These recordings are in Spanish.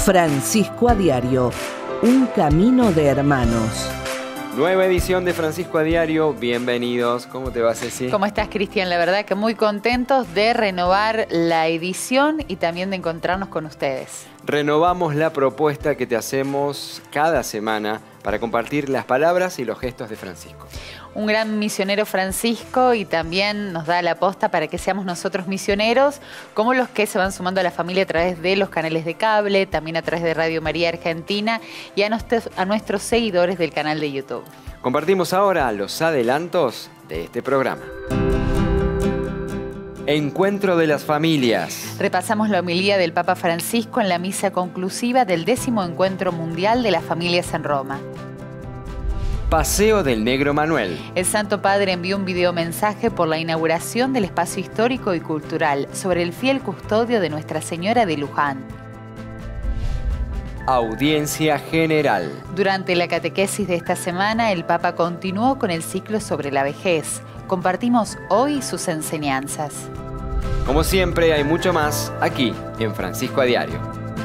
Francisco a Diario, un camino de hermanos. Nueva edición de Francisco a Diario, bienvenidos. ¿Cómo te va, Ceci? ¿Cómo estás, Cristian? La verdad que muy contentos de renovar la edición y también de encontrarnos con ustedes. Renovamos la propuesta que te hacemos cada semana para compartir las palabras y los gestos de Francisco. Un gran misionero Francisco, y también nos da la posta para que seamos nosotros misioneros, como los que se van sumando a la familia a través de los canales de cable, también a través de Radio María Argentina y a nuestros seguidores del canal de YouTube. Compartimos ahora los adelantos de este programa. Encuentro de las familias. Repasamos la homilía del Papa Francisco en la misa conclusiva del 10º Encuentro Mundial de las Familias en Roma. Paseo del Negro Manuel. El Santo Padre envió un videomensaje por la inauguración del espacio histórico y cultural sobre el fiel custodio de Nuestra Señora de Luján. Audiencia general. Durante la catequesis de esta semana, el Papa continuó con el ciclo sobre la vejez. Compartimos hoy sus enseñanzas. Como siempre, hay mucho más aquí en Francisco a Diario.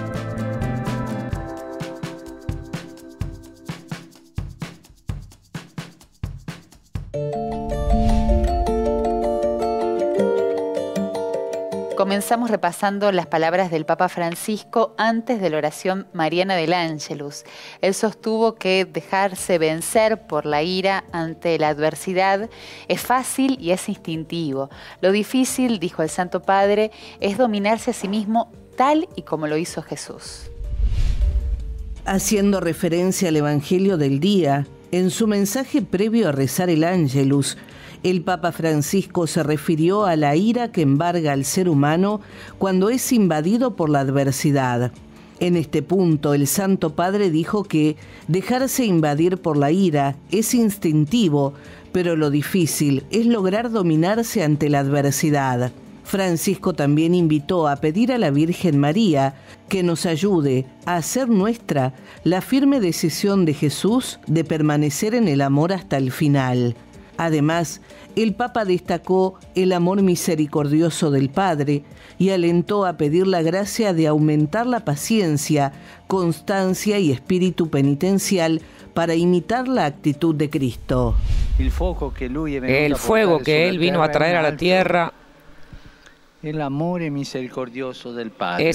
Comenzamos repasando las palabras del Papa Francisco antes de la oración mariana del Ángelus. Él sostuvo que dejarse vencer por la ira ante la adversidad es fácil y es instintivo. Lo difícil, dijo el Santo Padre, es dominarse a sí mismo tal y como lo hizo Jesús. Haciendo referencia al Evangelio del día, en su mensaje previo a rezar el Ángelus, el Papa Francisco se refirió a la ira que embarga al ser humano cuando es invadido por la adversidad. En este punto, el Santo Padre dijo que dejarse invadir por la ira es instintivo, pero lo difícil es lograr dominarse ante la adversidad. Francisco también invitó a pedir a la Virgen María que nos ayude a hacer nuestra la firme decisión de Jesús de permanecer en el amor hasta el final. Además, el Papa destacó el amor misericordioso del Padre y alentó a pedir la gracia de aumentar la paciencia, constancia y espíritu penitencial para imitar la actitud de Cristo. El fuego que Él vino a traer a la tierra es el amor misericordioso del Padre.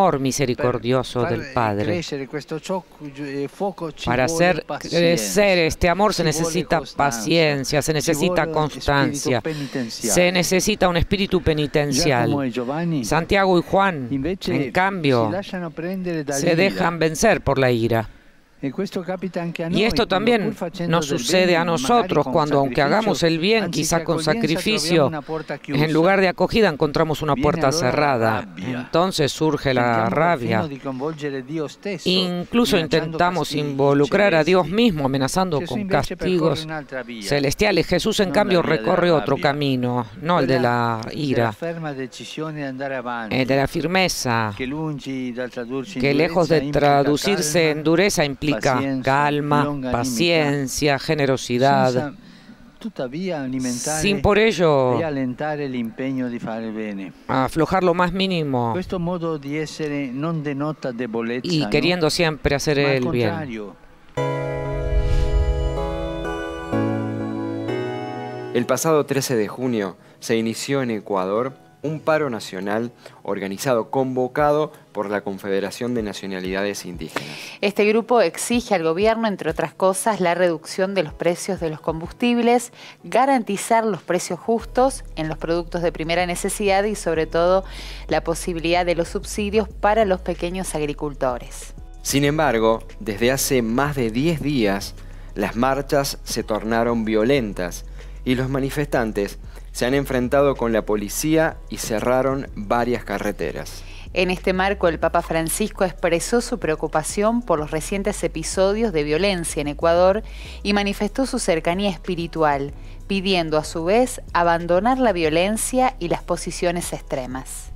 Para hacer crecer este amor se necesita paciencia, se necesita constancia, se necesita un espíritu penitencial. Santiago y Juan, en cambio, se dejan vencer por la ira. Y esto también nos sucede a nosotros cuando, aunque hagamos el bien, quizá con sacrificio, en lugar de acogida encontramos una puerta cerrada. Entonces surge la rabia. Incluso intentamos involucrar a Dios mismo, amenazando con castigos celestiales. Jesús, en cambio, recorre otro camino, no el de la ira, el de la firmeza, que lejos de traducirse en dureza implica calma, paciencia, generosidad, sin por ello aflojar lo más mínimo y queriendo siempre hacer el bien. El pasado 13 de junio se inició en Ecuador un paro nacional convocado por la Confederación de Nacionalidades Indígenas. Este grupo exige al gobierno, entre otras cosas, la reducción de los precios de los combustibles, garantizar los precios justos en los productos de primera necesidad y, sobre todo, la posibilidad de los subsidios para los pequeños agricultores. Sin embargo, desde hace más de 10 días, las marchas se tornaron violentas y los manifestantes se han enfrentado con la policía y cerraron varias carreteras. En este marco, el Papa Francisco expresó su preocupación por los recientes episodios de violencia en Ecuador y manifestó su cercanía espiritual, pidiendo a su vez abandonar la violencia y las posiciones extremas.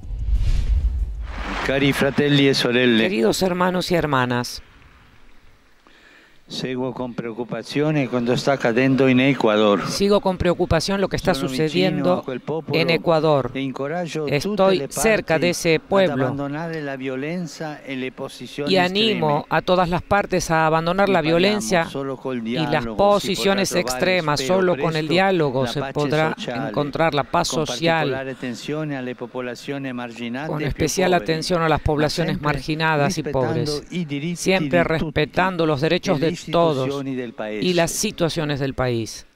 Cari fratelli e sorelle. Queridos hermanos y hermanas, Sigo con preocupación cuando está cayendo en Ecuador. Sigo con preocupación lo que está sucediendo en Ecuador. Estoy cerca de ese pueblo y animo a todas las partes a abandonar la violencia y las posiciones extremas. Solo con el diálogo se podrá encontrar la paz social, con especial atención a las poblaciones marginadas y pobres, siempre respetando los derechos de todos y las situaciones del país.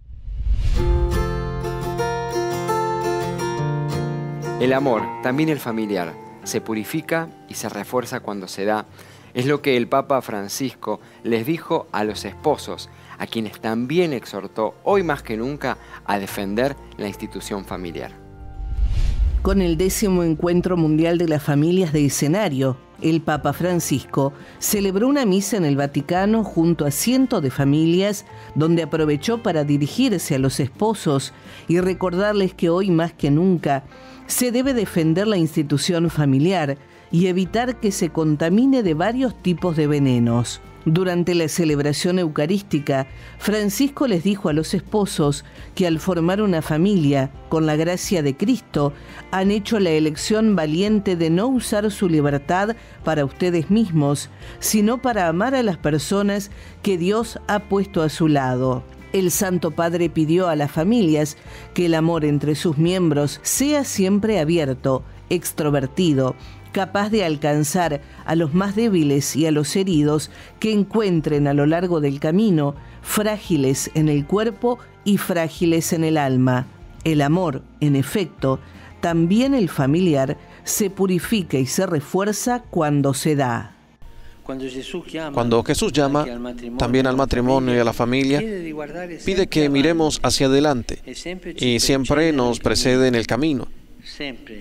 El amor, también el familiar, se purifica y se refuerza cuando se da. Es lo que el Papa Francisco les dijo a los esposos, a quienes también exhortó hoy más que nunca a defender la institución familiar. Con el 10º Encuentro Mundial de las Familias de Escenario, el Papa Francisco celebró una misa en el Vaticano junto a cientos de familias, donde aprovechó para dirigirse a los esposos y recordarles que hoy más que nunca se debe defender la institución familiar y evitar que se contamine de varios tipos de venenos. Durante la celebración eucarística, Francisco les dijo a los esposos que al formar una familia, con la gracia de Cristo, han hecho la elección valiente de no usar su libertad para ustedes mismos, sino para amar a las personas que Dios ha puesto a su lado. El Santo Padre pidió a las familias que el amor entre sus miembros sea siempre abierto, extrovertido, capaz de alcanzar a los más débiles y a los heridos que encuentren a lo largo del camino, frágiles en el cuerpo y frágiles en el alma. El amor, en efecto, también el familiar, se purifica y se refuerza cuando se da. Cuando Jesús llama también al matrimonio y a la familia, pide que miremos hacia adelante y siempre nos precede en el camino. Siempre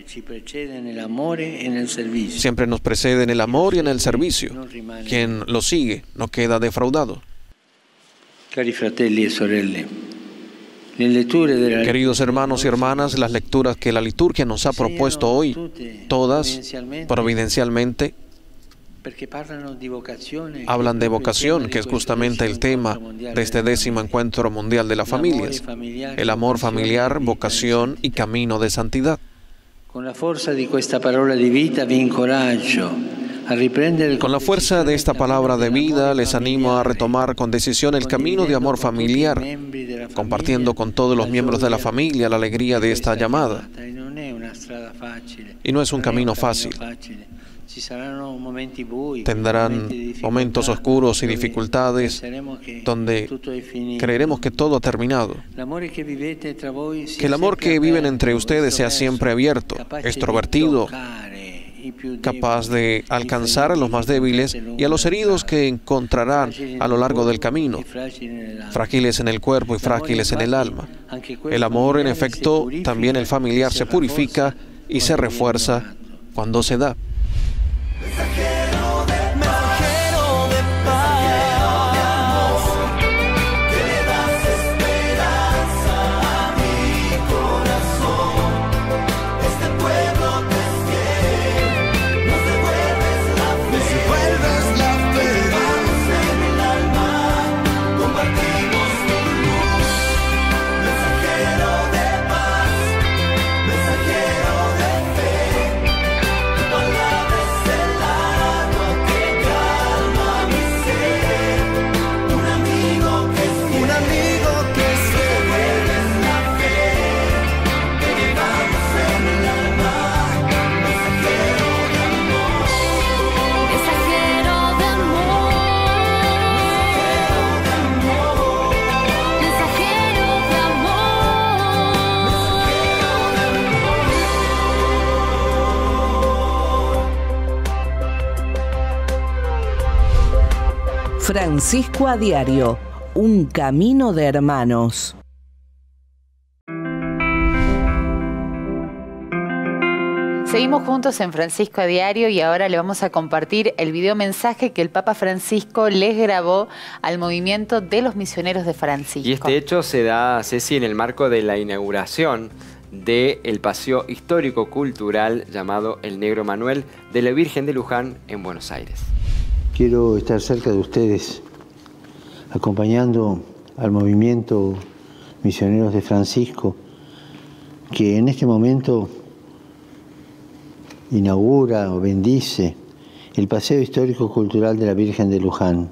nos precede en el amor y en el servicio. Quien lo sigue no queda defraudado. Queridos hermanos y hermanas, las lecturas que la liturgia nos ha propuesto hoy, todas, providencialmente, hablan de vocación, que es justamente el tema de este 10º Encuentro Mundial de las Familias. El amor familiar, vocación y camino de santidad. Con la fuerza de esta palabra de vida les animo a retomar con decisión el camino de amor familiar, compartiendo con todos los miembros de la familia la alegría de esta llamada. Y no es un camino fácil. Tendrán momentos oscuros y dificultades donde creeremos que todo ha terminado. Que el amor que viven entre ustedes sea siempre abierto, extrovertido, capaz de alcanzar a los más débiles y a los heridos que encontrarán a lo largo del camino, frágiles en el cuerpo y frágiles en el alma. El amor, en efecto, también el familiar, se purifica y se refuerza cuando se da. Francisco a Diario, un camino de hermanos. Seguimos juntos en Francisco a Diario y ahora le vamos a compartir el video mensaje que el Papa Francisco les grabó al movimiento de los misioneros de Francisco. Y este hecho se da, Ceci, en el marco de la inauguración del paseo histórico-cultural llamado El Negro Manuel de la Virgen de Luján en Buenos Aires. Quiero estar cerca de ustedes acompañando al movimiento Misioneros de Francisco, que en este momento inaugura o bendice el Paseo Histórico-Cultural de la Virgen de Luján.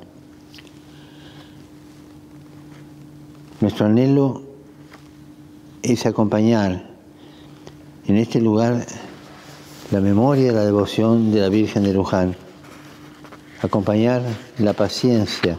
Nuestro anhelo es acompañar en este lugar la memoria y la devoción de la Virgen de Luján, acompañar la paciencia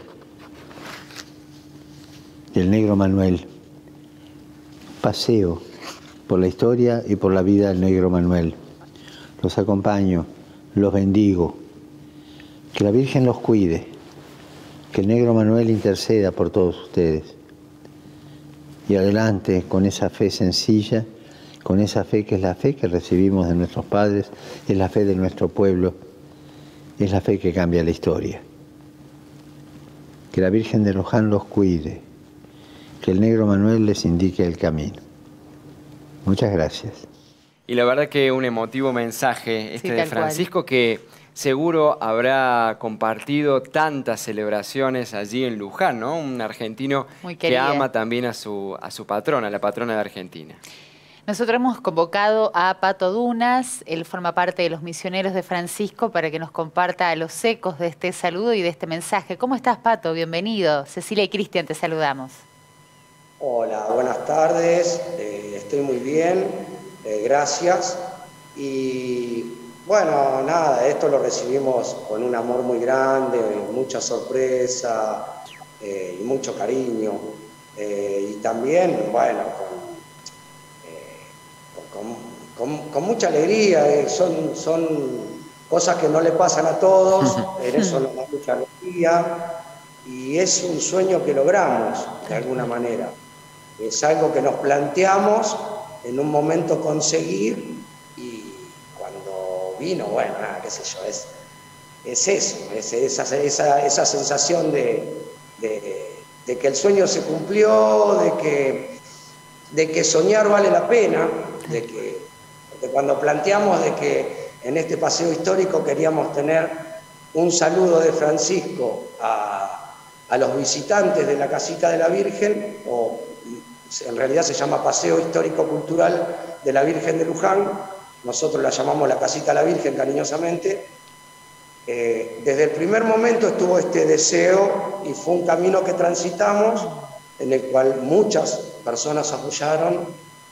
del negro Manuel. Paseo por la historia y por la vida del negro Manuel. Los acompaño, los bendigo. Que la Virgen los cuide. Que el negro Manuel interceda por todos ustedes. Y adelante con esa fe sencilla, con esa fe que es la fe que recibimos de nuestros padres, es la fe de nuestro pueblo, es la fe que cambia la historia. Que la Virgen de Luján los cuide. Que el negro Manuel les indique el camino. Muchas gracias. Y la verdad que un emotivo mensaje de Francisco, que seguro habrá compartido tantas celebraciones allí en Luján, ¿no? Un argentino que ama también a su patrona, la patrona de Argentina. Nosotros hemos convocado a Pato Dunas, él forma parte de los Misioneros de Francisco, para que nos comparta los ecos de este saludo y de este mensaje. ¿Cómo estás, Pato? Bienvenido. Cecilia y Cristian, te saludamos. Hola, buenas tardes, estoy muy bien, gracias. Y bueno, nada, esto lo recibimos con un amor muy grande, mucha sorpresa y mucho cariño. Y también, bueno, con mucha alegría, son cosas que no le pasan a todos, en eso nos da mucha alegría. Y es un sueño que logramos, de alguna manera. Es algo que nos planteamos en un momento conseguir, y cuando vino, bueno, nada, qué sé yo, es eso, es esa sensación de que el sueño se cumplió, de que soñar vale la pena, de cuando planteamos de que en este paseo histórico queríamos tener un saludo de Francisco a los visitantes de la Casita de la Virgen, o en realidad se llama Paseo Histórico-Cultural de la Virgen de Luján, nosotros la llamamos la Casita de la Virgen cariñosamente. Desde el primer momento estuvo este deseo y fue un camino que transitamos, en el cual muchas personas apoyaron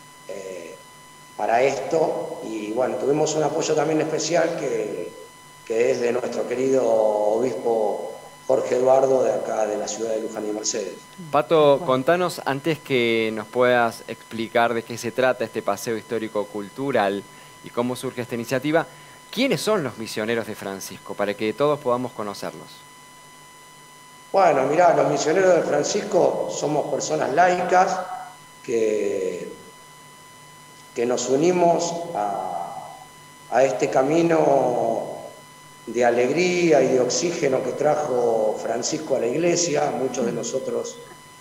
para esto, y bueno, tuvimos un apoyo también especial que es de nuestro querido obispo Jorge Eduardo, de acá de la ciudad de Luján y Mercedes. Pato, contanos, antes que nos puedas explicar de qué se trata este paseo histórico-cultural y cómo surge esta iniciativa, ¿quiénes son los Misioneros de Francisco, para que todos podamos conocerlos? Bueno, mirá, los Misioneros de Francisco somos personas laicas que nos unimos a este camino de alegría y de oxígeno que trajo Francisco a la iglesia. Muchos de nosotros,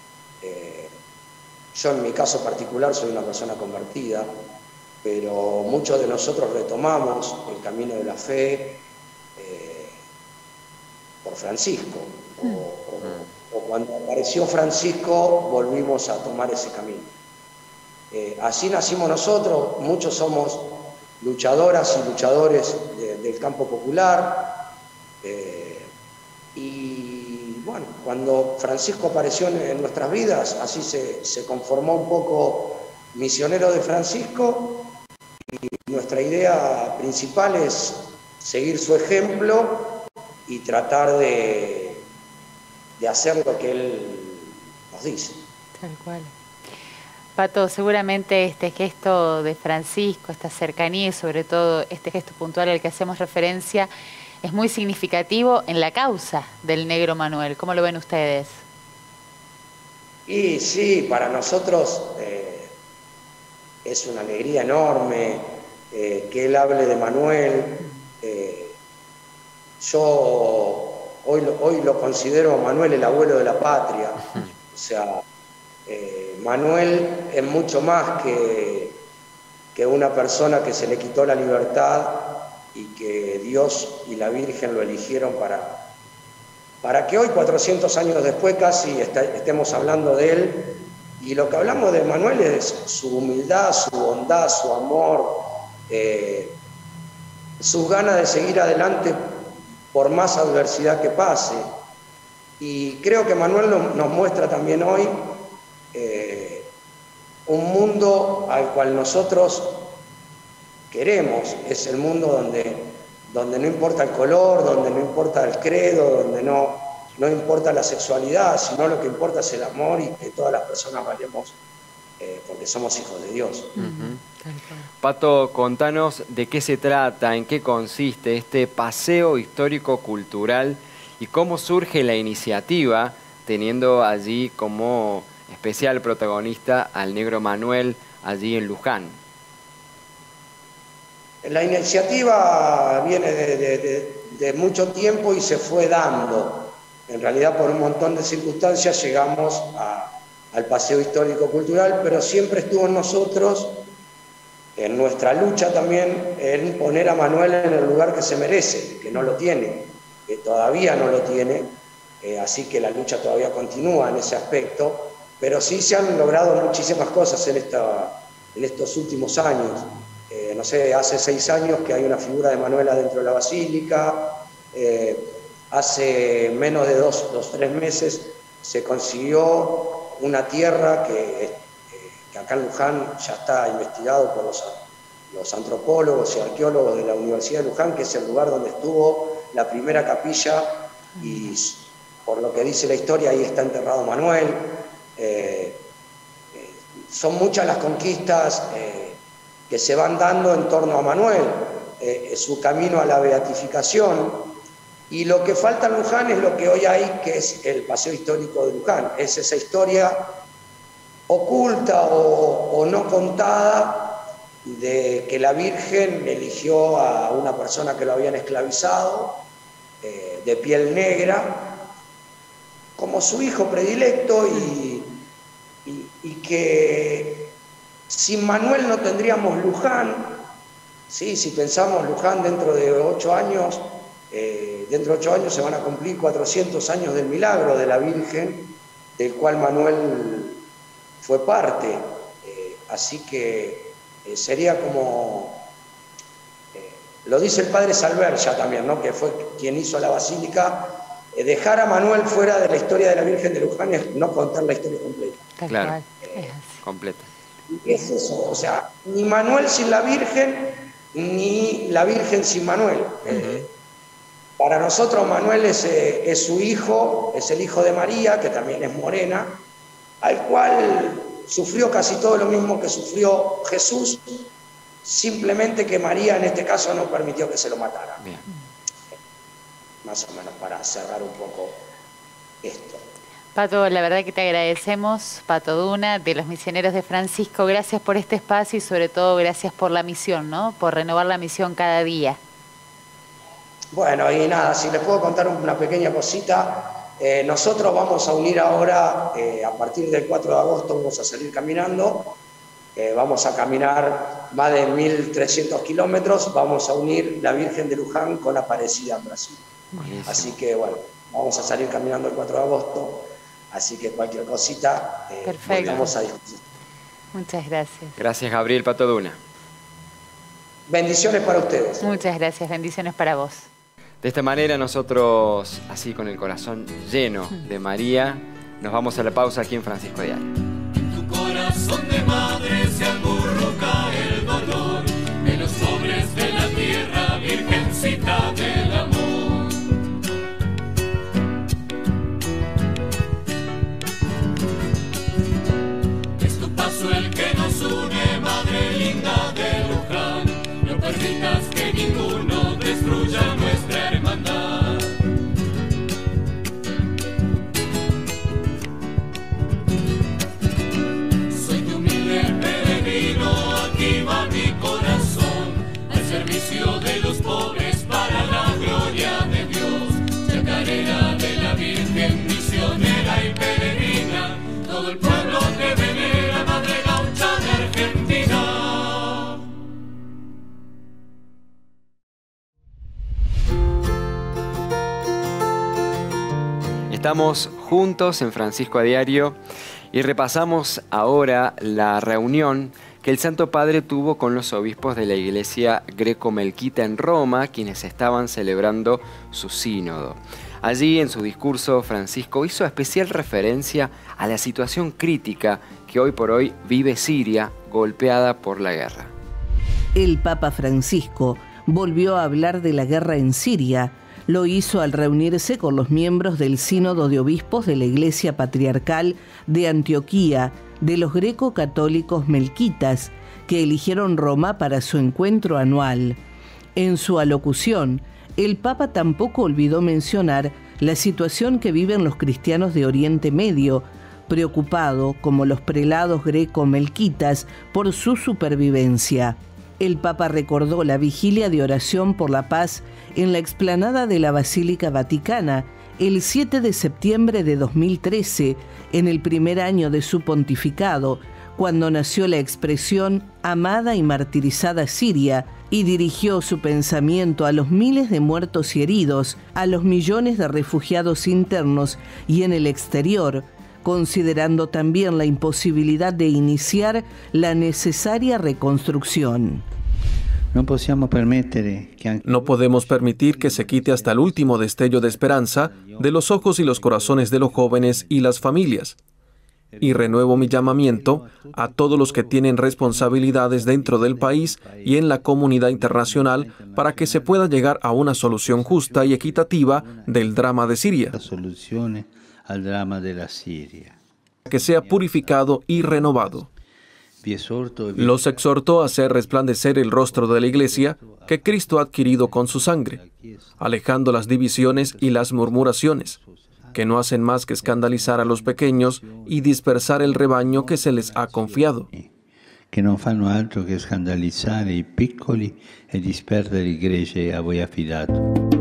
yo en mi caso particular soy una persona convertida, pero muchos de nosotros retomamos el camino de la fe por Francisco, o cuando apareció Francisco volvimos a tomar ese camino. Así nacimos nosotros, muchos somos luchadoras y luchadores del campo popular, y bueno, cuando Francisco apareció en nuestras vidas, así se conformó un poco Misionero de Francisco, y nuestra idea principal es seguir su ejemplo y tratar de hacer lo que él nos dice. Tal cual. Pato, seguramente este gesto de Francisco, esta cercanía y sobre todo este gesto puntual al que hacemos referencia, es muy significativo en la causa del negro Manuel. ¿Cómo lo ven ustedes? Y sí, para nosotros es una alegría enorme que él hable de Manuel. Yo hoy lo considero a Manuel el abuelo de la patria. O sea, Manuel es mucho más que una persona que se le quitó la libertad y que Dios y la Virgen lo eligieron para que hoy, 400 años después casi, estemos hablando de él. Y lo que hablamos de Manuel es su humildad, su bondad, su amor, sus ganas de seguir adelante por más adversidad que pase. Y creo que Manuel nos muestra también hoy un mundo al cual nosotros queremos. Es el mundo donde no importa el color, donde no importa el credo, donde no importa la sexualidad, sino lo que importa es el amor y que todas las personas valemos porque somos hijos de Dios. Pato, contanos de qué se trata, en qué consiste este paseo histórico-cultural y cómo surge la iniciativa, teniendo allí como especial protagonista al negro Manuel, allí en Luján. La iniciativa viene de mucho tiempo y se fue dando. En realidad, por un montón de circunstancias llegamos al paseo histórico-cultural, pero siempre estuvo en nosotros, en nuestra lucha también, en poner a Manuel en el lugar que se merece, que no lo tiene, que todavía no lo tiene, así que la lucha todavía continúa en ese aspecto, pero sí se han logrado muchísimas cosas en estos últimos años. No sé, hace 6 años que hay una figura de Manuel adentro de la basílica, hace menos de 2-3 meses se consiguió una tierra que acá en Luján ya está investigado por los antropólogos y arqueólogos de la Universidad de Luján, que es el lugar donde estuvo la primera capilla y por lo que dice la historia ahí está enterrado Manuel. Son muchas las conquistas que se van dando en torno a Manuel, su camino a la beatificación. Y lo que falta en Luján es lo que hoy hay, que es el paseo histórico de Luján. Es esa historia oculta o no contada de que la Virgen eligió a una persona que lo habían esclavizado, de piel negra, como su hijo predilecto y que sin Manuel no tendríamos Luján. ¿Sí? Si pensamos Luján dentro de 8 años, dentro de 8 años se van a cumplir 400 años del milagro de la Virgen, del cual Manuel fue parte. Así que sería como, lo dice el padre Salverja también, ¿no? Que fue quien hizo la basílica, dejar a Manuel fuera de la historia de la Virgen de Luján es no contar la historia completa. Claro, completa. Es eso, o sea, ni Manuel sin la Virgen, ni la Virgen sin Manuel. Para nosotros Manuel es su hijo, es el hijo de María, que también es morena, al cual sufrió casi todo lo mismo que sufrió Jesús, simplemente que María en este caso no permitió que se lo matara. Bien. Más o menos para cerrar un poco esto. Pato, la verdad que te agradecemos, Pato Duna, de los Misioneros de Francisco. Gracias por este espacio y sobre todo gracias por la misión, ¿no? Por renovar la misión cada día. Bueno, y nada, si les puedo contar una pequeña cosita, nosotros vamos a unir ahora, a partir del 4 de agosto vamos a salir caminando, vamos a caminar más de 1.300 kilómetros, vamos a unir la Virgen de Luján con Aparecida en Brasil. Buenísimo. Así que bueno, vamos a salir caminando el 4 de agosto, así que cualquier cosita, volvemos a discutir. Muchas gracias. Gracias, Gabriel Pato Duna. Bendiciones para ustedes. Muchas gracias, bendiciones para vos. De esta manera nosotros, así con el corazón lleno de María, nos vamos a la pausa aquí en Francisco Diario. En tu corazón de madre se acurruca el dolor de los pobres de la tierra, Virgencita del amor. Es tu paso el que nos une, madre linda de Luján. No permitas que ninguno destruya nuestra hermandad. Soy tu humilde peregrino, aquí va mi corazón, al servicio de los pobres para la gloria de Dios. Chacarera de la Virgen, misionera y peregrina, todo el pueblo te venera, madre gaucha de Argentina. Estamos juntos en Francisco a Diario y repasamos ahora la reunión que el Santo Padre tuvo con los obispos de la Iglesia Greco-Melquita en Roma, quienes estaban celebrando su sínodo. Allí, en su discurso, Francisco hizo especial referencia a la situación crítica que hoy por hoy vive Siria, golpeada por la guerra. El Papa Francisco volvió a hablar de la guerra en Siria. Lo hizo al reunirse con los miembros del Sínodo de Obispos de la Iglesia Patriarcal de Antioquía, de los greco-católicos melquitas, que eligieron Roma para su encuentro anual. En su alocución, el Papa tampoco olvidó mencionar la situación que viven los cristianos de Oriente Medio, preocupado, como los prelados greco-melquitas, por su supervivencia. El Papa recordó la vigilia de oración por la paz en la explanada de la Basílica Vaticana el 7 de septiembre de 2013, en el primer año de su pontificado, cuando nació la expresión «amada y martirizada Siria», y dirigió su pensamiento a los miles de muertos y heridos, a los millones de refugiados internos y en el exterior, considerando también la imposibilidad de iniciar la necesaria reconstrucción. No podemos permitir que se quite hasta el último destello de esperanza de los ojos y los corazones de los jóvenes y las familias. Y renuevo mi llamamiento a todos los que tienen responsabilidades dentro del país y en la comunidad internacional para que se pueda llegar a una solución justa y equitativa del drama de Siria, que sea purificado y renovado. Los exhorto a hacer resplandecer el rostro de la Iglesia que Cristo ha adquirido con su sangre, alejando las divisiones y las murmuraciones, que no hacen más que escandalizar a los pequeños y dispersar el rebaño que se les ha confiado. Que non fanno altro che scandalizzare i piccoli e disperdere il gregge a voi affidato.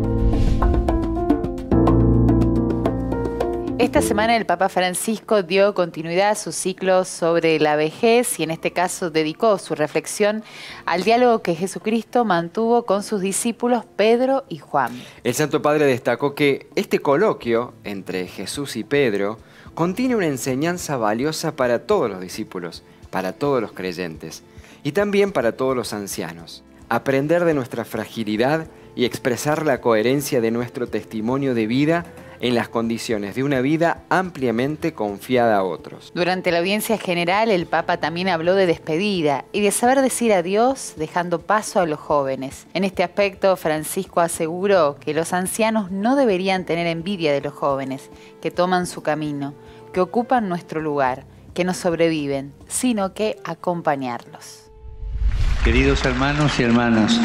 Esta semana el Papa Francisco dio continuidad a su ciclo sobre la vejez y en este caso dedicó su reflexión al diálogo que Jesucristo mantuvo con sus discípulos Pedro y Juan. El Santo Padre destacó que este coloquio entre Jesús y Pedro contiene una enseñanza valiosa para todos los discípulos, para todos los creyentes y también para todos los ancianos. Aprender de nuestra fragilidad y expresar la coherencia de nuestro testimonio de vida en las condiciones de una vida ampliamente confiada a otros. Durante la audiencia general, el Papa también habló de despedida y de saber decir adiós dejando paso a los jóvenes. En este aspecto, Francisco aseguró que los ancianos no deberían tener envidia de los jóvenes, que toman su camino, que ocupan nuestro lugar, que nos sobreviven, sino que acompañarlos. Queridos hermanos y hermanas,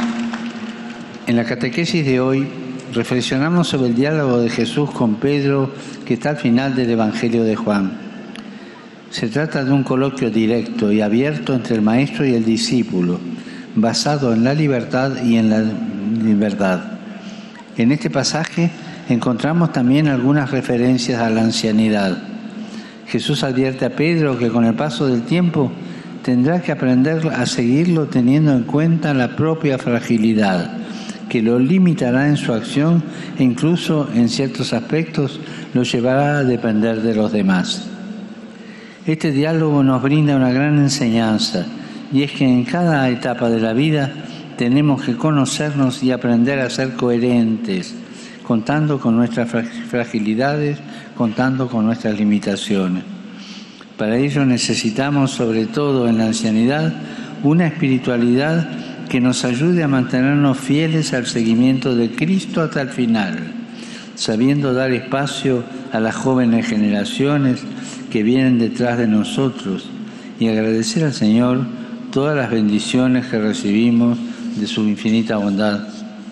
en la catequesis de hoy reflexionamos sobre el diálogo de Jesús con Pedro que está al final del Evangelio de Juan. Se trata de un coloquio directo y abierto entre el maestro y el discípulo, basado en la libertad y en la verdad. En este pasaje encontramos también algunas referencias a la ancianidad. Jesús advierte a Pedro que con el paso del tiempo tendrá que aprender a seguirlo teniendo en cuenta la propia fragilidad, que lo limitará en su acción e incluso en ciertos aspectos lo llevará a depender de los demás. Este diálogo nos brinda una gran enseñanza, y es que en cada etapa de la vida tenemos que conocernos y aprender a ser coherentes, contando con nuestras fragilidades, contando con nuestras limitaciones. Para ello necesitamos, sobre todo en la ancianidad, una espiritualidad que nos ayude a mantenernos fieles al seguimiento de Cristo hasta el final, sabiendo dar espacio a las jóvenes generaciones que vienen detrás de nosotros y agradecer al Señor todas las bendiciones que recibimos de su infinita bondad.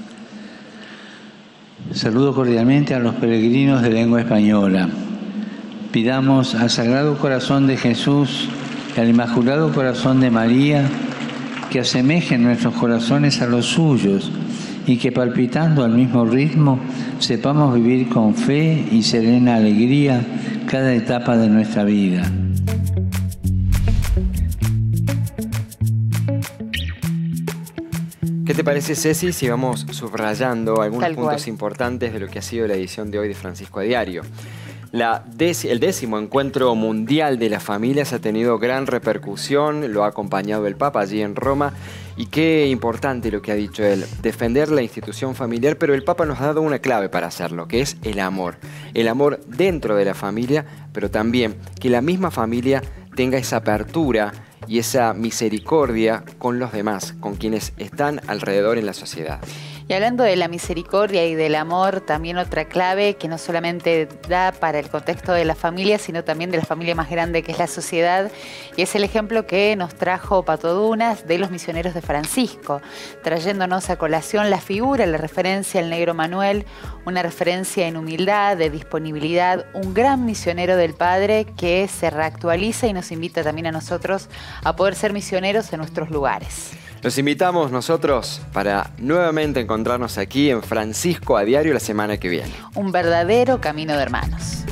Saludo cordialmente a los peregrinos de lengua española. Pidamos al Sagrado Corazón de Jesús y al Inmaculado Corazón de María que asemejen nuestros corazones a los suyos y que palpitando al mismo ritmo sepamos vivir con fe y serena alegría cada etapa de nuestra vida. ¿Qué te parece, Ceci, si vamos subrayando algunos puntos importantes de lo que ha sido la edición de hoy de Francisco a Diario? El 10º Encuentro Mundial de las Familias ha tenido gran repercusión, lo ha acompañado el Papa allí en Roma, y qué importante lo que ha dicho él, defender la institución familiar, pero el Papa nos ha dado una clave para hacerlo, que es el amor dentro de la familia, pero también que la misma familia tenga esa apertura y esa misericordia con los demás, con quienes están alrededor en la sociedad. Y hablando de la misericordia y del amor, también otra clave que no solamente da para el contexto de la familia, sino también de la familia más grande que es la sociedad, y es el ejemplo que nos trajo Pato Dunas de los misioneros de Francisco, trayéndonos a colación la figura, la referencia al negro Manuel, una referencia en humildad, de disponibilidad, un gran misionero del Padre que se reactualiza y nos invita también a nosotros a poder ser misioneros en nuestros lugares. Los invitamos nosotros para nuevamente encontrarnos aquí en Francisco a Diario la semana que viene. Un verdadero camino de hermanos.